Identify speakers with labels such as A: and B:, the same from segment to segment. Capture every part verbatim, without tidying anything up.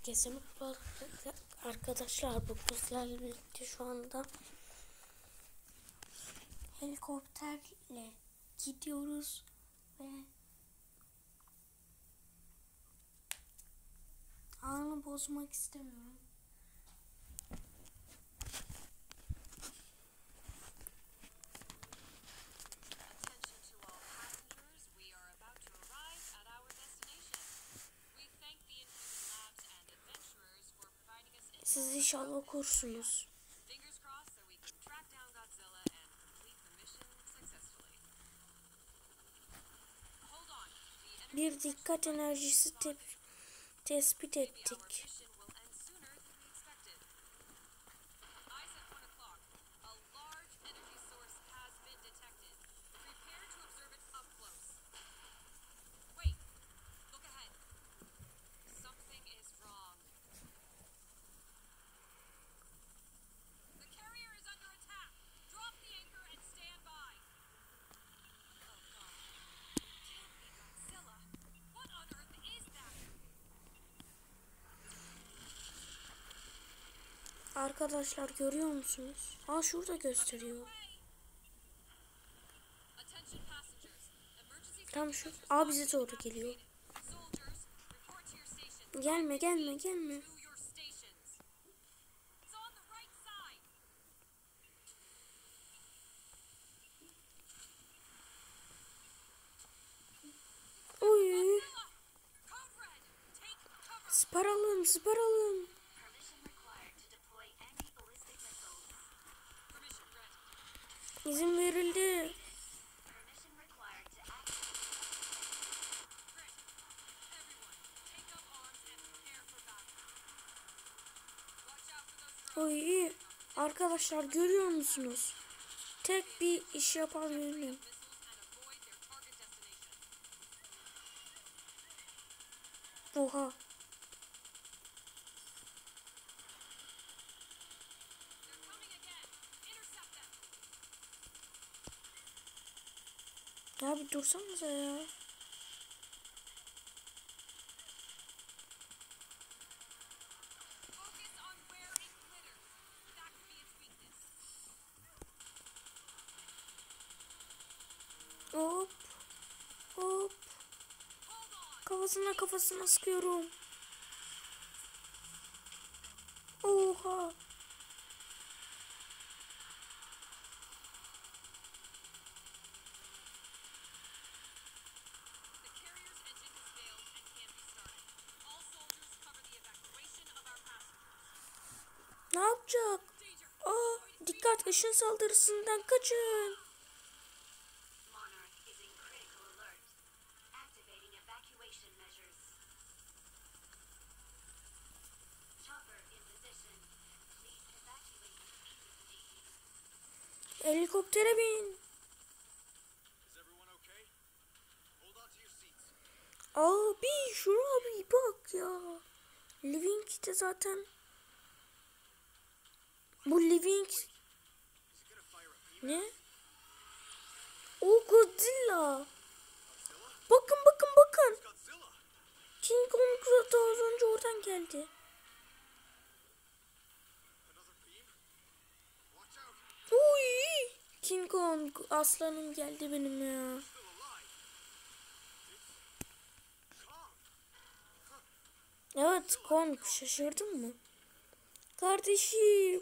A: Herkese merhaba arkadaşlar. Bu sizlerle birlikte şu anda helikopterle gidiyoruz ve anı bozmak istemiyorum. Siz inşallah okursunuz. Bir dikkat enerjisi te tespit ettik. Arkadaşlar görüyor musunuz? Aa, şurada gösteriyor. Tam şu. Aa, bize doğru geliyor. Gelme gelme gelme. Oy. Spar alın, spar alın. İzin verildi. Oy iyi. Arkadaşlar görüyor musunuz? Tek bir iş yapabilirim. Oha. Ya bir dursanıza ya. Hop. Hop. Kafasına kafasına sıkıyorum. Oha. Ne yapacak? Aa, dikkat, ışın saldırısından kaçın. Helikoptere bin. Abi şuna bir bak ya. Living'de zaten. Bu Living ne? O Godzilla. Bakın bakın bakın. King Kong da az önce oradan geldi. Uy! King Kong aslanım geldi benim ya. Evet, Kong, şaşırdın mı? Kardeşim.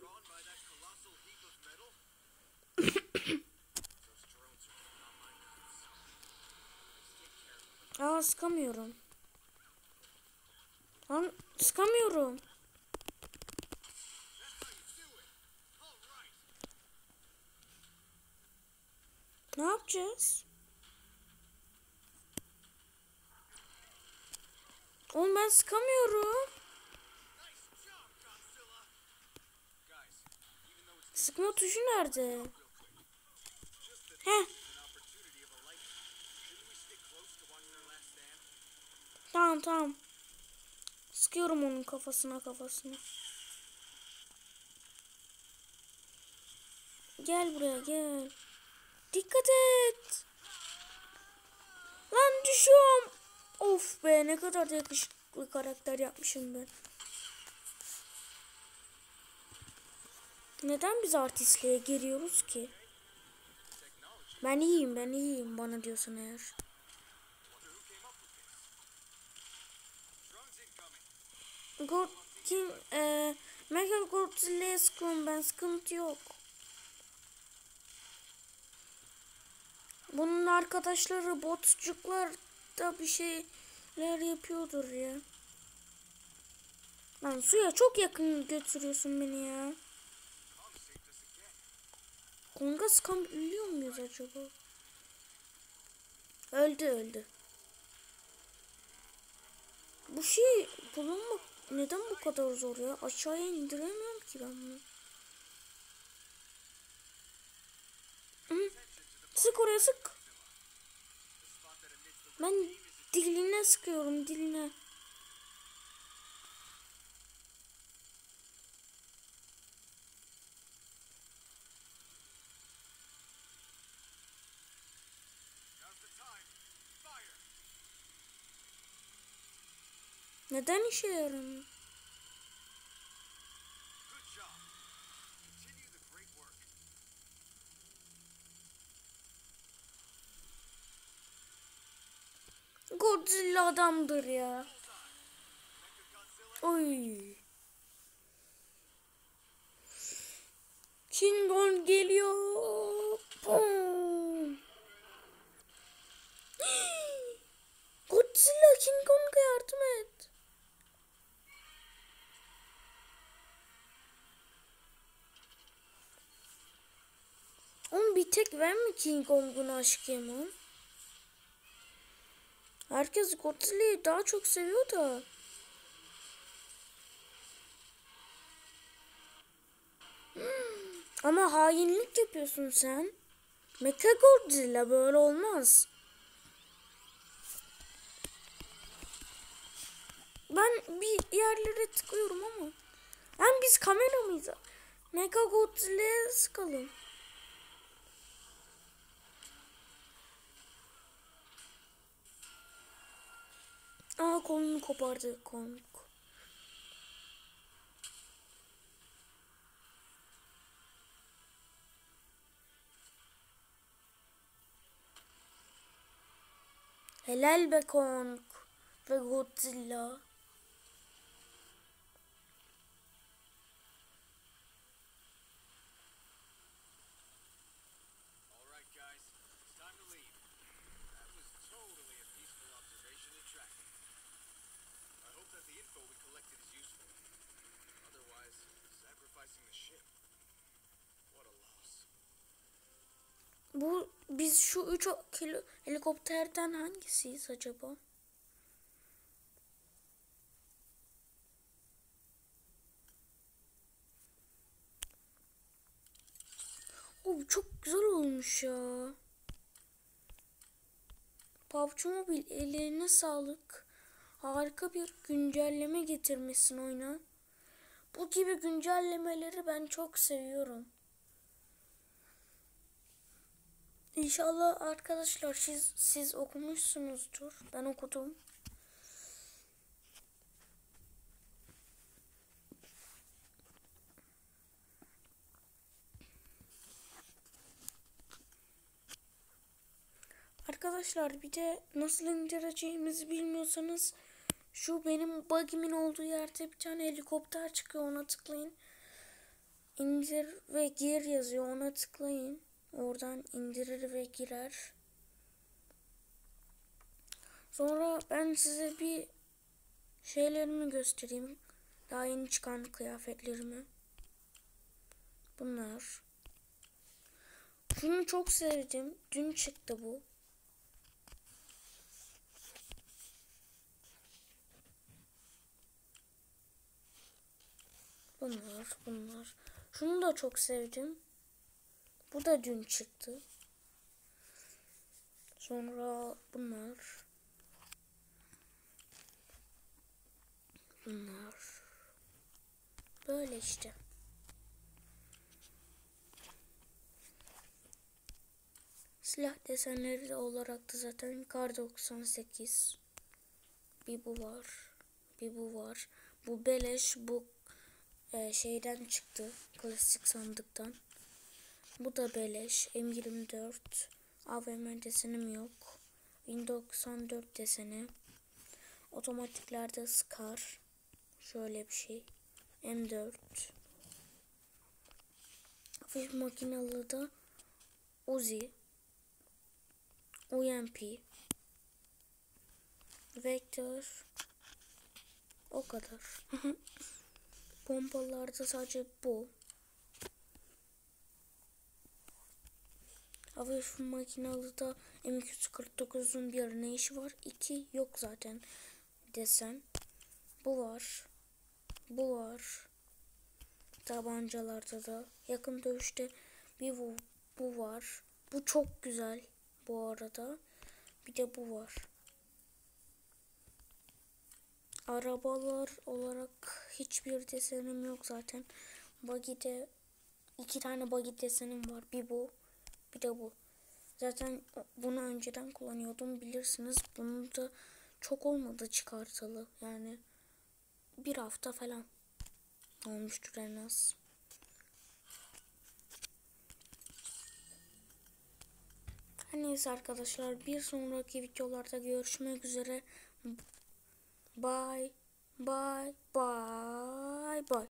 A: Aa, sıkamıyorum. Lan sıkamıyorum. Ne yapacağız? Oğlum ben sıkamıyorum. Sıkma tuşu nerede? Heh. Tamam tamam. Sıkıyorum onun kafasına kafasına. Gel buraya gel. Dikkat et. Lan düşüyorum. Of be, ne kadar da yakışıklı karakter yapmışım ben. Neden biz artistliğe giriyoruz ki? Ben iyiyim, ben iyiyim bana diyorsun eğer. God King, e, Mega Godzilla'ya sıkıyorum ben, sıkıntı yok. Bunun arkadaşları botçuklar da bir şeyler yapıyordur ya. Lan suya çok yakın götürüyorsun beni ya. Konga sıkan ölüyor muyuz acaba? Öldü öldü. Bu şey bulunmak neden bu kadar zor ya? Aşağıya indiremiyorum ki ben bunu. Hı. Sık oraya sık. Ben diline sıkıyorum, diline. Neden işe yaramıyor? Godzilla adamdır ya. Oy. King Kong geliyor. Boom. Godzilla, King Kong'a yardım et. Oğlum bir tek ben mi King Kong'un aşkıyım? Herkes Godzilla'yı daha çok seviyor da. Hmm. Ama hainlik yapıyorsun sen. Mecha Godzilla böyle olmaz. Ben bir yerlere tıkıyorum ama. Yani biz kamera mıyız? Mecha Godzilla'ya sıkalım. Aa, kolunu kopardı Kong. Helal be Kong ve Godzilla. Bu biz şu üç kilo helikopterden hangisiyiz acaba? O çok güzel olmuş ya. P U B G Mobile ellerine sağlık. Harika bir güncelleme getirmişsin oyuna. Bu gibi güncellemeleri ben çok seviyorum. İnşallah arkadaşlar siz, siz okumuşsunuzdur. Ben okudum. Arkadaşlar bir de nasıl indireceğimizi bilmiyorsanız şu benim bug'imin olduğu yerde bir tane helikopter çıkıyor, ona tıklayın. İndir ve gir yazıyor, ona tıklayın. Oradan indirir ve girer. Sonra ben size bir şeylerimi göstereyim. Daha yeni çıkan kıyafetlerimi. Bunlar. Şunu çok sevdim. Dün çıktı bu. Bunlar, bunlar. Şunu da çok sevdim. Bu da dün çıktı. Sonra bunlar. Bunlar. Böyle işte. Silah desenleri de olarak da zaten Kar doksan sekiz. Bir bu var. Bir bu var. Bu beleş, bu e, şeyden çıktı. Klasik sandıktan. Bu da beleş. M yirmi dört. A V M desenim yok. Win doksan dört deseni. Otomatiklerde Scar. Şöyle bir şey. M dört. Hafif makinalı da Uzi. U M P. Vektör. O kadar. Pompalarda sadece bu. Hafif makinalı da M iki yüz kırk dokuzun bir ne işi var? iki yok zaten desen. Bu var. Bu var. Tabancalarda da. Yakın dövüşte bir bu, bu var. Bu çok güzel bu arada. Bir de bu var. Arabalar olarak hiçbir desenim yok zaten. Buggy'de iki tane buggy desenim var. Bir bu, bir de bu. Zaten bunu önceden kullanıyordum bilirsiniz. Bunu da çok olmadı çıkartalı. Yani bir hafta falan olmuştur en az. Neyse arkadaşlar, bir sonraki videolarda görüşmek üzere. Bye bye bye bye.